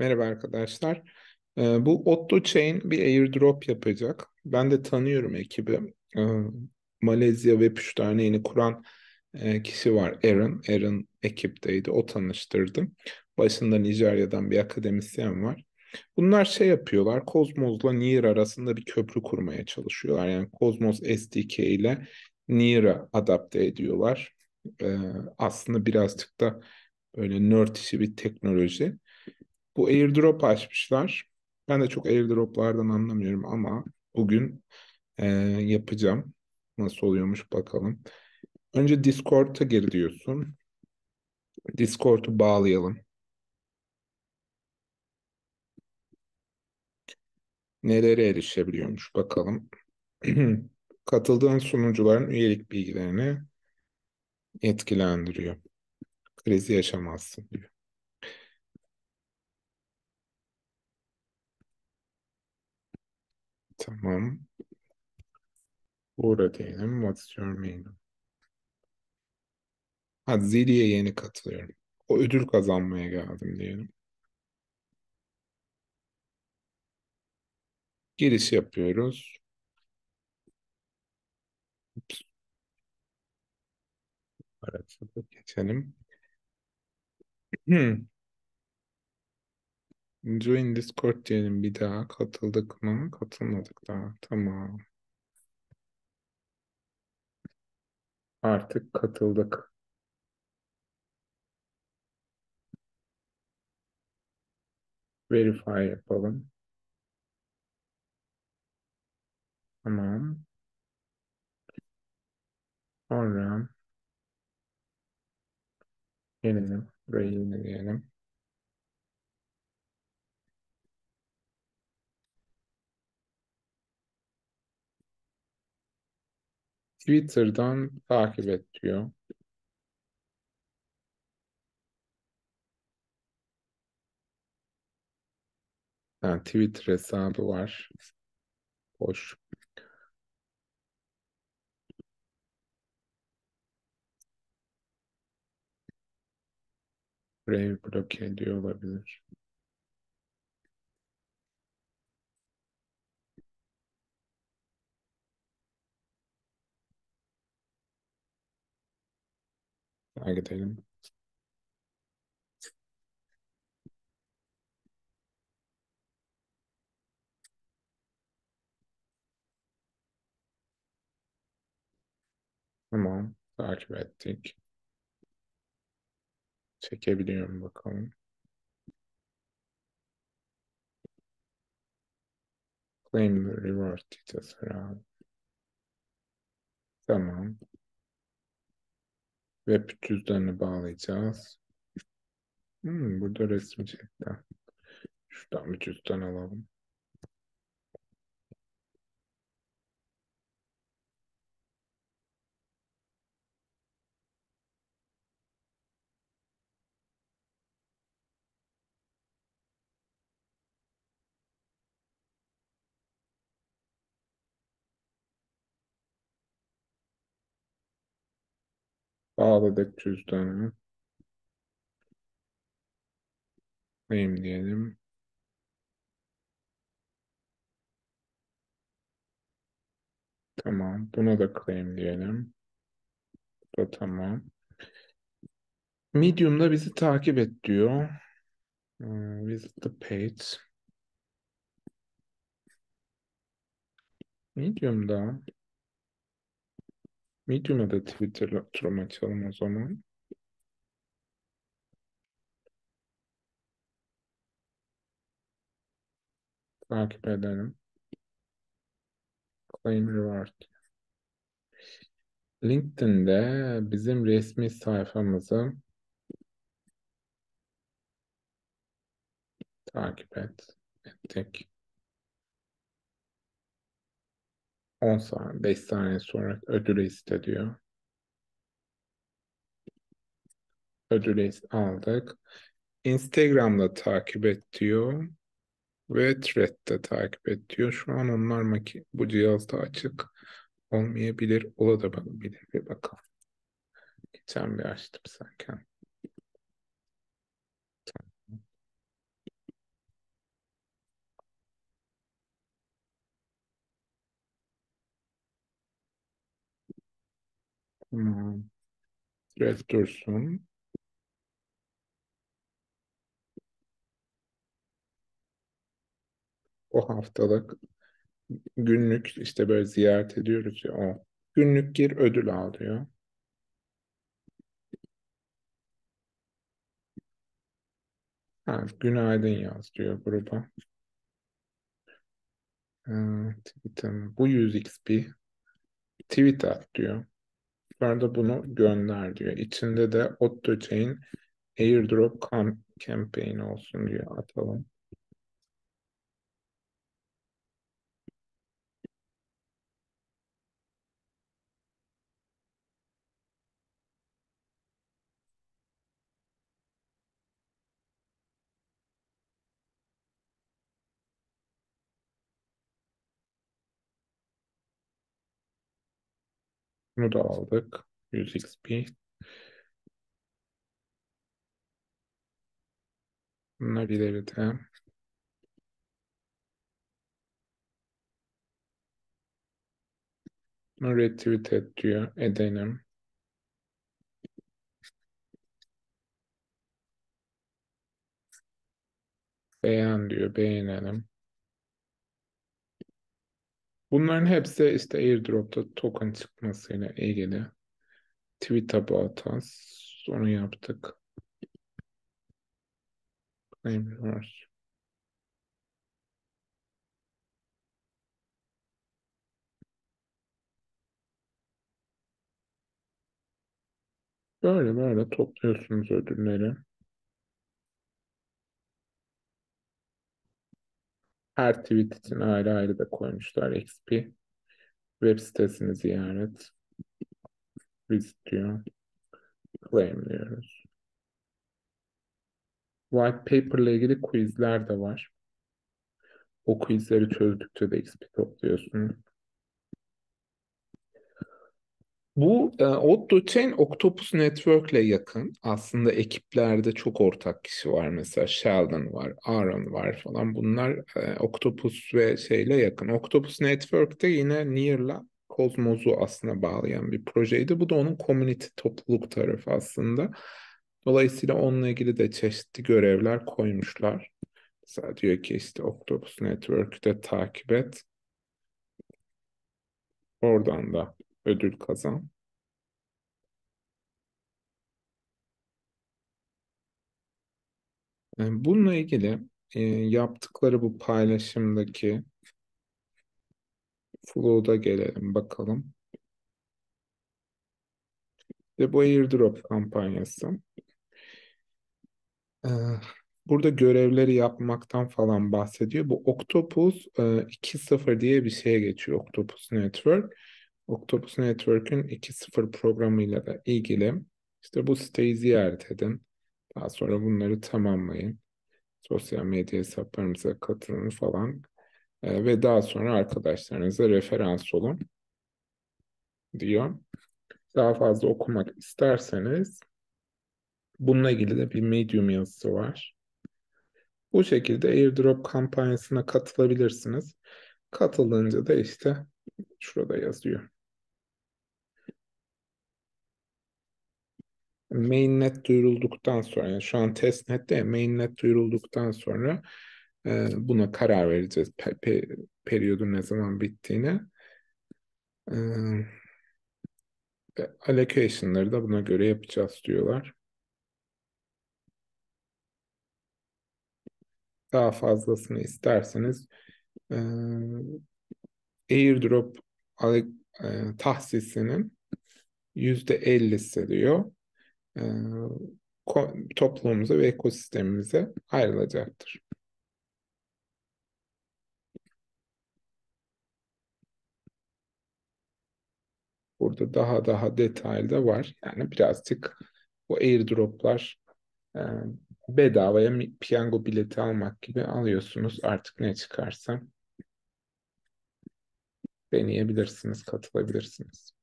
Merhaba arkadaşlar. Bu Otto Chain bir airdrop yapacak. Ben de tanıyorum ekibi. Malezya Web3 Derneği'ni kuran kişi var. Aaron. Aaron ekipteydi. O tanıştırdı. Başında Nijerya'dan bir akademisyen var. Bunlar şey yapıyorlar. Cosmos'la Near arasında bir köprü kurmaya çalışıyorlar. Yani Cosmos SDK ile Near'ı adapte ediyorlar. Ee, Aslında birazcık da böyle nerd işi bir teknoloji. Bu airdrop açmışlar. Ben de çok airdroplardan anlamıyorum ama bugün yapacağım. Nasıl oluyormuş bakalım. Önce Discord'a gir diyorsun. Discord'u bağlayalım. Nelere erişebiliyormuş bakalım. Katıldığın sunucuların üyelik bilgilerini etkilendiriyor. Kriz yaşamazsın diyor. Tamam. Burada diyelim. What's your mail? Ha, Zilli'ye yeni katılıyorum. O ödül kazanmaya geldim diyelim. Giriş yapıyoruz. Araçla geçelim. Hmm. Join Discord diyelim bir daha. Katıldık mı? Katılmadık daha. Tamam. Artık katıldık. Verify yapalım. Tamam. Sonra yenilelim. Burayı yenileyelim. Twitter'dan takip et diyor. Yani Twitter hesabı var. Boş. Burayı bloke ediyor olabilir. Daha gidelim. Tamam. Takip ettik. Çekebiliyorum bakalım. Claim the reward details herhalde. Tamam. Web cüzdanını bağlayacağız. Burada resmi çekti. Şuradan bir cüzdan alalım. Bağladık cüzdanı. Neyim diyelim. Tamam. Buna da claim diyelim. Bu da tamam. Medium'da bizi takip et diyor. Visit the page. Medium'da. Medium'a da Twitter'la oturum açalım o zaman. Takip edelim. Claim reward. LinkedIn'de bizim resmi sayfamızı takip et. Ettik. 10 saniye, 5 saniye sonra ödülü iste diyor. Ödülü aldık. Instagram'da takip et diyor. Ve Thread'de takip et diyor. Şu an onlar bu cihazda açık olmayabilir. Olabilir. Bir bakalım. Geçen bir açtım sanki. Tamam. Jeff Dursun. O haftalık günlük işte böyle ziyaret ediyoruz ya o. Günlük gir ödül al diyor. Ha, günaydın yaz diyor gruba. Tweet'im. Bu 100 XP. Tweet at diyor. Sonra da bunu gönder diyor. İçinde de AutoChain airdrop campaign olsun diyor. Atalım. Bunu da aldık. 100 XP. Bunlar ileride. Bunu retweet et diyor. Edelim. Beğen diyor. Beğenelim. Bunların hepsi işte airdrop'ta token çıkmasıyla ilgili. Tweet about us. Onu yaptık. Claim reverse. Böyle böyle topluyorsunuz ödülleri. Her tweet için ayrı ayrı da koymuşlar XP. Web sitesini ziyaret. Visit diyor. Claim diyoruz. White paper ile ilgili quizler de var. O quizleri çözdükçe de XP topluyorsunuz. Bu OddoChain Octopus Network ile yakın. Aslında ekiplerde çok ortak kişi var. Mesela Sheldon var, Aaron var falan. Bunlar Octopus ve şeyle yakın. Octopus Network'te yine Near'la Cosmos'u aslında bağlayan bir projeydi. Bu da onun community topluluk tarafı aslında. Dolayısıyla onunla ilgili de çeşitli görevler koymuşlar. Mesela diyor ki işte Octopus Network'te takip et. Oradan da ödül kazan. Bununla ilgili yaptıkları bu paylaşımdaki flow'da gelelim bakalım. Ve bu airdrop kampanyası. e, Burada görevleri yapmaktan falan bahsediyor. Bu Octopus 2.0 diye bir şeye geçiyor Octopus Network. Octopus Network'ün 2.0 programıyla da ilgili. İşte bu siteyi ziyaret edin. Daha sonra bunları tamamlayın. Sosyal medya hesaplarımıza katılın falan. Ve daha sonra arkadaşlarınıza referans olun diyor. Daha fazla okumak isterseniz bununla ilgili de bir Medium yazısı var. Bu şekilde airdrop kampanyasına katılabilirsiniz. Katıldığınca da işte şurada yazıyor. Mainnet duyurulduktan sonra, yani şu an testnet'te ya, mainnet duyurulduktan sonra buna karar vereceğiz. Periyodun ne zaman bittiğine. E, Allocation'ları da buna göre yapacağız diyorlar. Daha fazlasını isterseniz e, airdrop tahsisinin %50'si diyor e, toplumumuza ve ekosistemimize ayrılacaktır. Burada daha detaylı da var. Yani birazcık bu airdroplar e, bedavaya piyango bileti almak gibi alıyorsunuz. Artık ne çıkarsa deneyebilirsiniz, katılabilirsiniz.